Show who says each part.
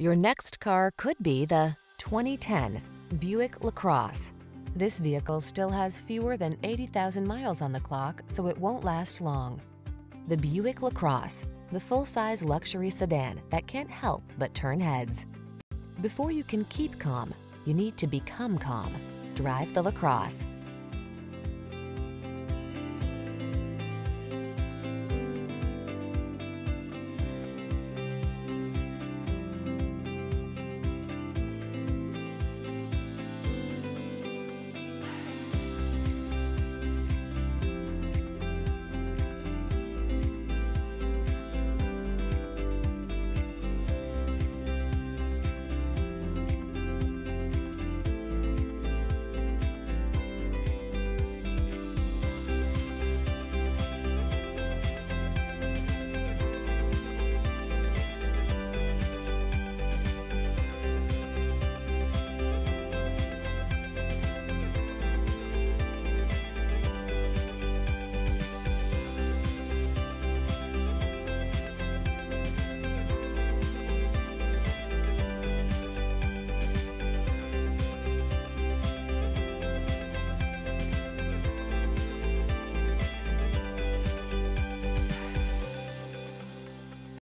Speaker 1: Your next car could be the 2010 Buick LaCrosse. This vehicle still has fewer than 80,000 miles on the clock, so it won't last long. The Buick LaCrosse, the full-size luxury sedan that can't help but turn heads. Before you can keep calm, you need to become calm. Drive the LaCrosse.